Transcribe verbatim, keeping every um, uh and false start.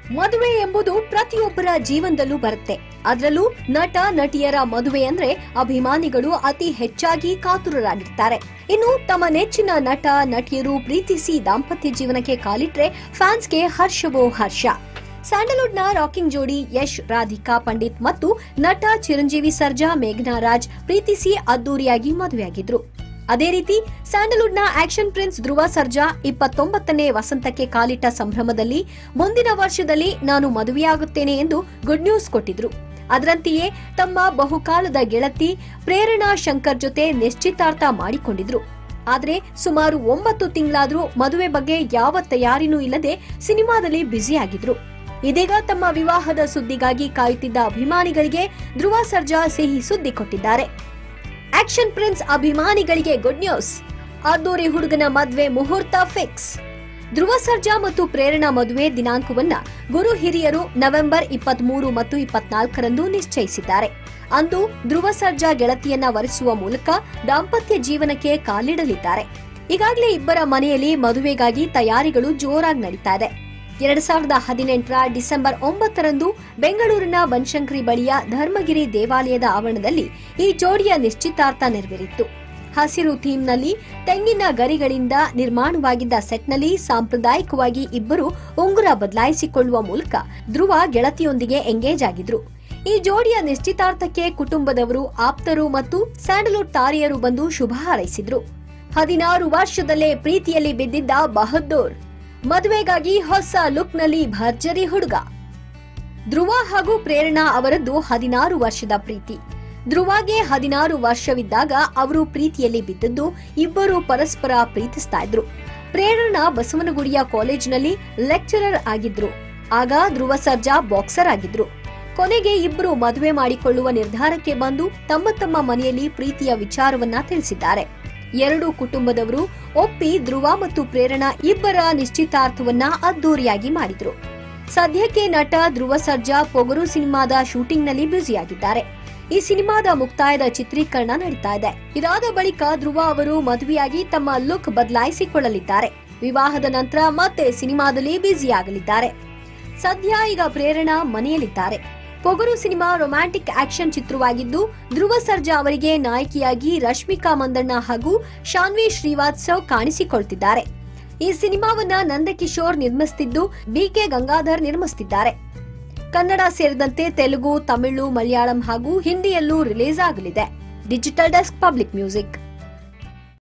ಮದುವೆ ಎಂಬುದು ಪ್ರತಿಯೊಬ್ಬರ ಜೀವನದಲ್ಲೂ ಬರುತ್ತೆ. ಅದರಲ್ಲೂ ನಟ ನಟಿಯರ ಮದುವೆ ಅಂದ್ರೆ ಅಭಿಮಾನಿಗಳು ಅತಿ ಹೆಚ್ಚಾಗಿ ಕಾತುರರಾಗಿರ್ತಾರೆ. ಇನ್ನು ತಮ್ಮ ನೆಚ್ಚಿನ ನಟ ನಟಿಯರು ಪ್ರೀತಿಸಿ ದಾಂಪತ್ಯ ಜೀವನಕ್ಕೆ ಕಾಲಿಟ್ರೆ ಫ್ಯಾನ್ಸ್ಗೆ ಹರ್ಷವೋ ಹರ್ಷ. ಸ್ಯಾಂಡಲ್ವುಡ್ ನ ರಾಕಿಂಗ್ ಜೋಡಿ ಯಶ್ ರಾಧಿಕಾ ಪಂಡಿತ್ ಮತ್ತು ನಟ ಚಿರಂಜೀವಿ ಸರ್ಜಾ ಮೇಘನಾ ರಾಜ್ ಪ್ರೀತಿಸಿ ಅದ್ದೂರಿಯಾಗಿ ಮದುವೆಯಾಗಿದ್ರು. ಅದೇ ರೀತಿ ಸ್ಯಾಂಡಲ್ವುಡ್ ನ ಆಕ್ಷನ್ ಪ್ರಿನ್ಸ್ ಧ್ರುವ ಸರ್ಜಾ ಇಪ್ಪತ್ತೊಂಬತ್ತನೇ ವಸಂತಕ್ಕೆ ಕಾಲಿಟ್ಟ ಸಂಭ್ರಮದಲ್ಲಿ ಮುಂದಿನ ವರ್ಷದಲ್ಲಿ ನಾನು ಮದುವೆಯಾಗುತ್ತೇನೆ ಎಂದು ಗುಡ್ ನ್ಯೂಸ್ ಕೊಟ್ಟಿದ್ರು. ಅದರಂತೆಯೇ ತಮ್ಮ ಬಹುಕಾಲದ ಗೆಳತಿ ಪ್ರೇರಣಾ ಶಂಕರ್ ಜೊತೆ ನಿಶ್ಚಿತಾರ್ಥ ಮಾಡಿಕೊಂಡಿದ್ರು. ಆದ್ರೆ ಸುಮಾರು ಒಂಬತ್ತು ತಿಂಗಳಾದ್ರೂ ಮದುವೆ ಬಗ್ಗೆ ಯಾವ ತಯಾರಿನೂ ಇಲ್ಲದೆ ಸಿನಿಮಾದಲ್ಲಿ ಬ್ಯುಸಿಯಾಗಿದ್ರು. ಇದೀಗ ತಮ್ಮ ವಿವಾಹದ ಸುದ್ದಿಗಾಗಿ ಕಾಯುತ್ತಿದ್ದ ಅಭಿಮಾನಿಗಳಿಗೆ ಧ್ರುವ ಸರ್ಜಾ ಸಿಹಿ ಸುದ್ದಿ ಕೊಟ್ಟಿದ್ದಾರೆ. ಆಕ್ಷನ್ ಪ್ರಿನ್ಸ್ ಅಭಿಮಾನಿಗಳಿಗೆ ಗುಡ್ ನ್ಯೂಸ್. ಅದ್ದೂರಿ ಹುಡುಗನ ಮದುವೆ ಮುಹೂರ್ತ ಫಿಕ್ಸ್. ಧ್ರುವ ಸರ್ಜಾ ಮತ್ತು ಪ್ರೇರಣಾ ಮದುವೆ ದಿನಾಂಕವನ್ನ ಗುರು ಹಿರಿಯರು ನವೆಂಬರ್ ಇಪ್ಪತ್ಮೂರು ಮತ್ತು ಇಪ್ಪತ್ನಾಲ್ಕರಂದು ನಿಶ್ಚಯಿಸಿದ್ದಾರೆ. ಅಂದು ಧ್ರುವ ಸರ್ಜಾ ಗೆಳತಿಯನ್ನ ವರಿಸುವ ಮೂಲಕ ದಾಂಪತ್ಯ ಜೀವನಕ್ಕೆ ಕಾಲಿಡಲಿದ್ದಾರೆ. ಈಗಾಗಲೇ ಇಬ್ಬರ ಮನೆಯಲ್ಲಿ ಮದುವೆಗಾಗಿ ತಯಾರಿಗಳು ಜೋರಾಗಿ ನಡೀತಾ ಇದೆ. ಎರಡ್ ಸಾವಿರದ ಹದಿನೆಂಟರ ಡಿಸೆಂಬರ್ ಒಂಬತ್ತರಂದು ಬೆಂಗಳೂರಿನ ಬನಶಂಕರಿ ಬಳಿಯ ಧರ್ಮಗಿರಿ ದೇವಾಲಯದ ಆವರಣದಲ್ಲಿ ಈ ಜೋಡಿಯ ನಿಶ್ಚಿತಾರ್ಥ ನೆರವೇರಿತ್ತು. ಹಸಿರು ಥೀಮ್ನಲ್ಲಿ ತೆಂಗಿನ ಗರಿಗಳಿಂದ ನಿರ್ಮಾಣವಾಗಿದ್ದ ಸೆಟ್ನಲ್ಲಿ ಸಾಂಪ್ರದಾಯಿಕವಾಗಿ ಇಬ್ಬರು ಉಂಗುರ ಬದಲಾಯಿಸಿಕೊಳ್ಳುವ ಮೂಲಕ ಧ್ರುವ ಗೆಳತಿಯೊಂದಿಗೆ ಎಂಗೇಜ್ ಆಗಿದ್ರು. ಈ ಜೋಡಿಯ ನಿಶ್ಚಿತಾರ್ಥಕ್ಕೆ ಕುಟುಂಬದವರು, ಆಪ್ತರು ಮತ್ತು ಸ್ಯಾಂಡಲ್ವುಡ್ ತಾರೆಯರು ಬಂದು ಶುಭ ಹಾರೈಸಿದ್ರು. ಹದಿನಾರು ವರ್ಷದಲ್ಲೇ ಪ್ರೀತಿಯಲ್ಲಿ ಬಿದ್ದಿದ್ದ ಬಹದ್ದೂರ್ ಮದುವೆಗಾಗಿ ಹೊಸ ಲುಕ್ ನಲ್ಲಿ ಭರ್ಜರಿ ಹುಡುಗ. ಧ್ರುವ ಹಾಗೂ ಪ್ರೇರಣಾ ಅವರದ್ದು ಹದಿನಾರು ವರ್ಷದ ಪ್ರೀತಿ. ಧ್ರುವಗೆ ಹದಿನಾರು ವರ್ಷವಿದ್ದಾಗ ಅವರು ಪ್ರೀತಿಯಲ್ಲಿ ಬಿದ್ದದ್ದು, ಇಬ್ಬರು ಪರಸ್ಪರ ಪ್ರೀತಿಸ್ತಾ ಇದ್ರು. ಪ್ರೇರಣಾ ಬಸವನಗುಡಿಯ ಕಾಲೇಜಿನಲ್ಲಿ ಲೆಕ್ಚರರ್ ಆಗಿದ್ರು. ಆಗ ಧ್ರುವ ಸರ್ಜಾ ಬಾಕ್ಸರ್ ಆಗಿದ್ರು. ಕೊನೆಗೆ ಇಬ್ಬರು ಮದುವೆ ಮಾಡಿಕೊಳ್ಳುವ ನಿರ್ಧಾರಕ್ಕೆ ಬಂದು ತಮ್ಮ ತಮ್ಮ ಮನೆಯಲ್ಲಿ ಪ್ರೀತಿಯ ವಿಚಾರವನ್ನ ತಿಳಿಸಿದ್ದಾರೆ. ಎರಡು ಕುಟುಂಬದವರು ಒಪ್ಪಿ ಧ್ರುವ ಮತ್ತು ಪ್ರೇರಣಾ ಇಬ್ಬರ ನಿಶ್ಚಿತಾರ್ಥವನ್ನ ಅದ್ದೂರಿಯಾಗಿ ಮಾಡಿದ್ರು. ಸದ್ಯಕ್ಕೆ ನಟ ಧ್ರುವ ಸರ್ಜಾ ಪೊಗರು ಸಿನಿಮಾದ ಶೂಟಿಂಗ್ ನಲ್ಲಿ ಬ್ಯುಸಿಯಾಗಿದ್ದಾರೆ. ಈ ಸಿನಿಮಾದ ಮುಕ್ತಾಯದ ಚಿತ್ರೀಕರಣ ನಡೀತಾ ಇದೆ. ಇದಾದ ಬಳಿಕ ಧ್ರುವ ಅವರು ಮದುವೆಯಾಗಿ ತಮ್ಮ ಲುಕ್ ಬದಲಾಯಿಸಿಕೊಳ್ಳಲಿದ್ದಾರೆ. ವಿವಾಹದ ನಂತರ ಮತ್ತೆ ಸಿನಿಮಾದಲ್ಲಿ ಬ್ಯುಸಿಯಾಗಲಿದ್ದಾರೆ. ಸದ್ಯ ಈಗ ಪ್ರೇರಣಾ ಮನೆಯಲ್ಲಿದ್ದಾರೆ. ಪೊಗರು ಸಿನಿಮಾ ರೊಮ್ಯಾಂಟಿಕ್ ಆಕ್ಷನ್ ಚಿತ್ರವಾಗಿದ್ದು, ಧ್ರುವ ಸರ್ಜಾ ಅವರಿಗೆ ನಾಯಕಿಯಾಗಿ ರಶ್ಮಿಕಾ ಮಂದಣ್ಣ ಹಾಗೂ ಶಾನ್ವಿ ಶ್ರೀವಾತ್ಸವ್ ಕಾಣಿಸಿಕೊಳ್ತಿದ್ದಾರೆ. ಈ ಸಿನಿಮಾವನ್ನ ನಂದಕಿಶೋರ್ ನಿರ್ಮಿಸುತ್ತಿದ್ದು, ಬಿಕೆ ಗಂಗಾಧರ್ ನಿರ್ಮಿಸುತ್ತಿದ್ದಾರೆ. ಕನ್ನಡ ಸೇರಿದಂತೆ ತೆಲುಗು, ತಮಿಳು, ಮಲಯಾಳಂ ಹಾಗೂ ಹಿಂದಿಯಲ್ಲೂ ರಿಲೀಸ್ ಆಗಲಿದೆ. Digital desk public music.